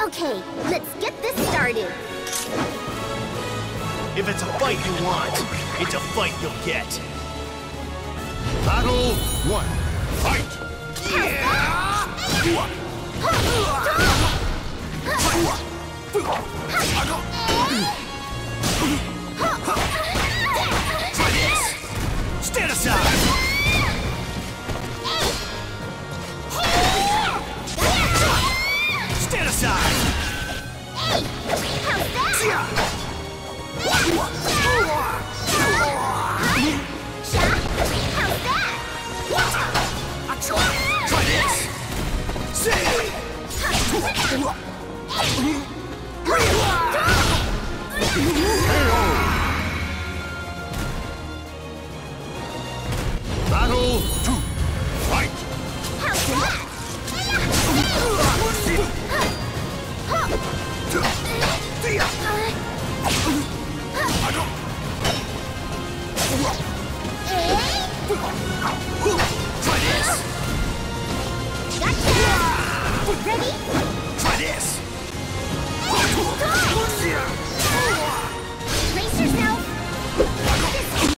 Okay, let's get this started. If it's a fight you want, it's a fight you'll get. Battle 1. Fight! Try this! Stand aside! Stand aside! Try this! Battle 2. Fight! Try this! Ready? Try this! Brace yourself. This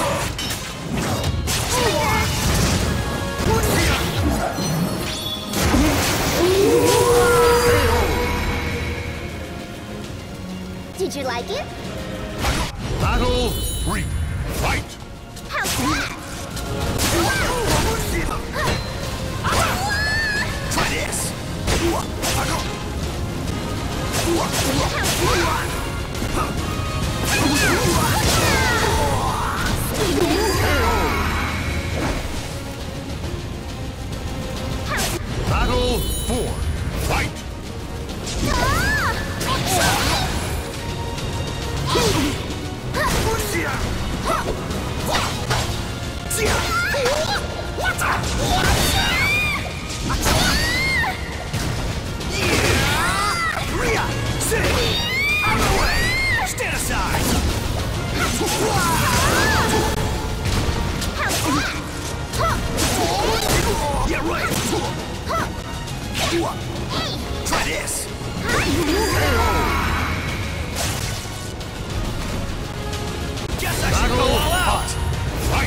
hurts. Did you like it? Battle 3. Fight! How's that? Try this! Battle 4. Fight! Out of the way! Stand aside! Yeah, right! Try this! Guess I should go all out! Fight!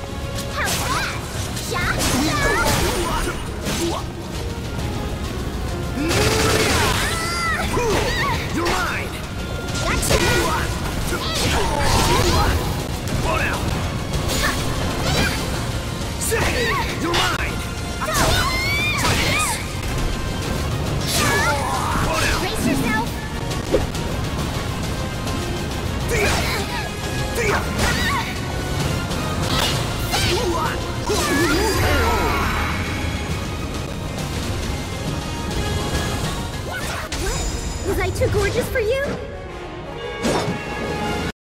You're mine! Go now! Say, you're mine! Try this! Go now! Brace yourself. Was I too gorgeous for you?